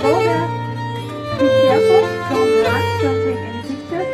go there. Be careful, don't run, don't take any pictures.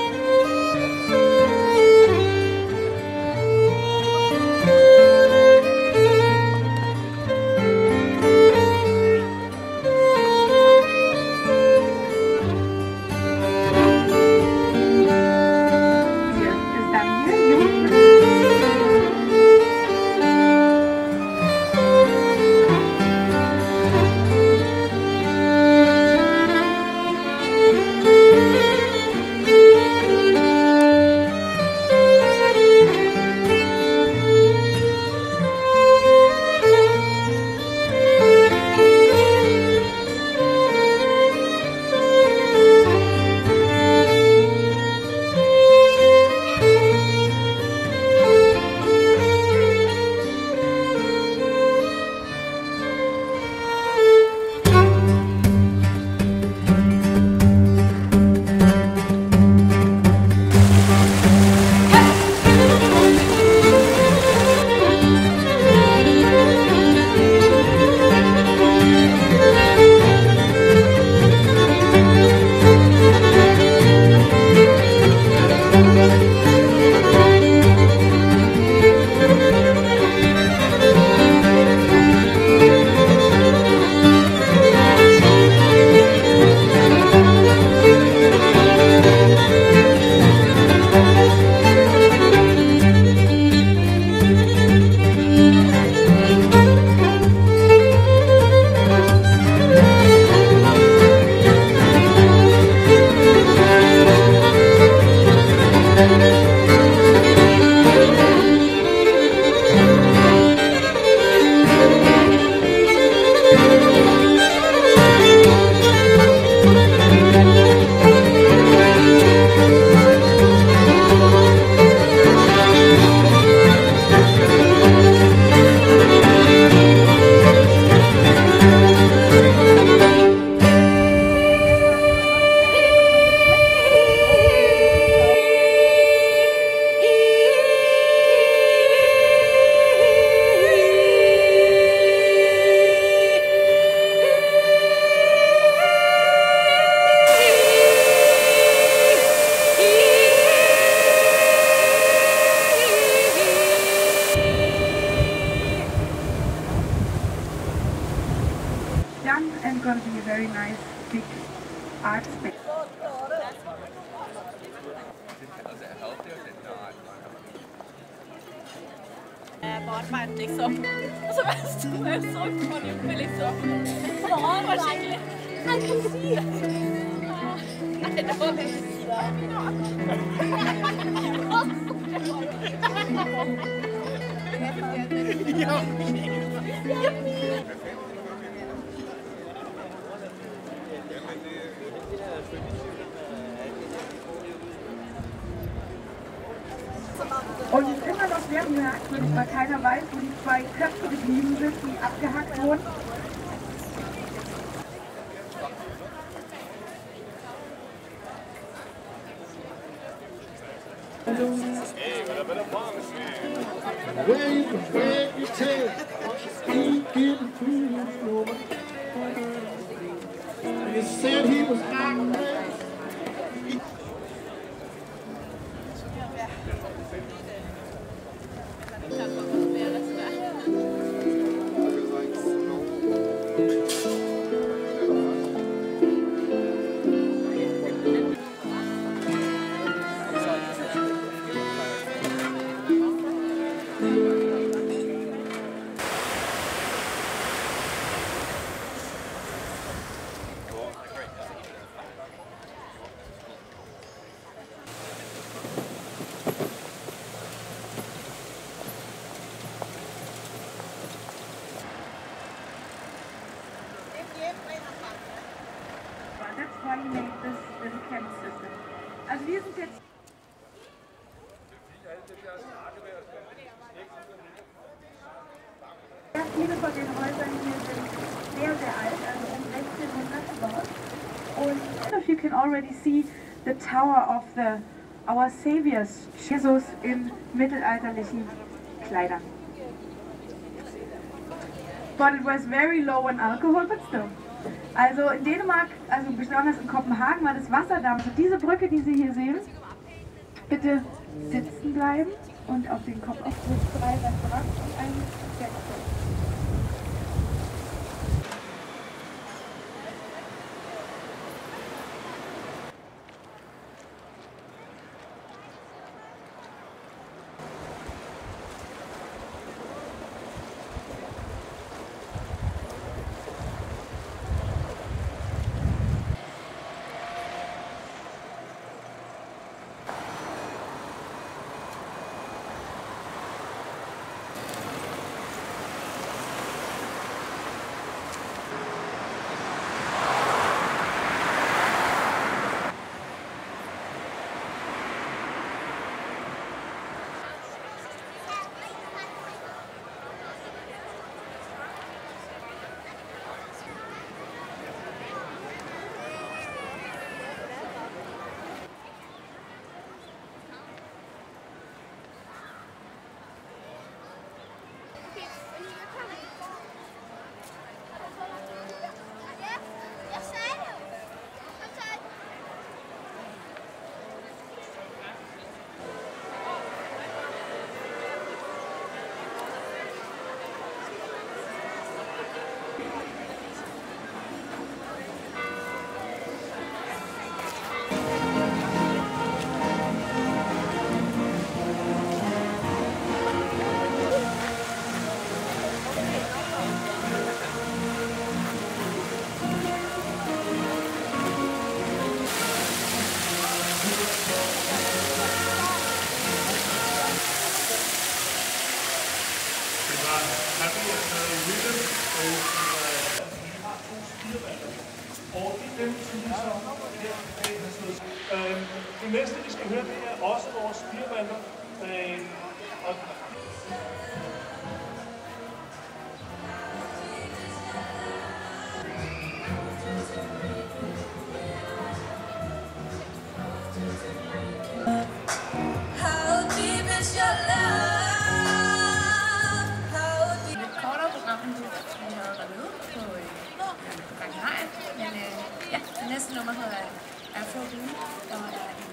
And going to be a very nice big art space. Barnevakt liksom. Och så stod jag så på det liksom. Ja, vad skickligt. Han kan se. Nej, det var väldigt Und es ist immer noch sehr merkwürdig, weil keiner weiß, wo die zwei Köpfe geblieben sind, die abgehackt wurden. Where you can wag your tail, he getting through. He said he was out there. That's why we made this little camp system. Also wir sind jetzt sehr viele von den Häusern hier sind sehr, sehr alt, also um 1600 gebaut. Und you can already see the tower of our saviors, Jesus in mittelalterlichen Kleidern. But it was very low in alcohol, but still. Also in Dänemark, also besonders in Kopenhagen, war das Wasserdampf. Also diese Brücke, die Sie hier sehen, bitte sitzen bleiben und auf den Kopf auf 3 Restaurants und ein Wechsel. Det næste, vi skal høre, det er også vores firmander. Næste nummer hedder Afro Blue, og er en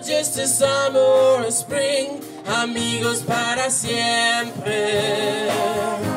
just a summer or a spring, amigos para siempre.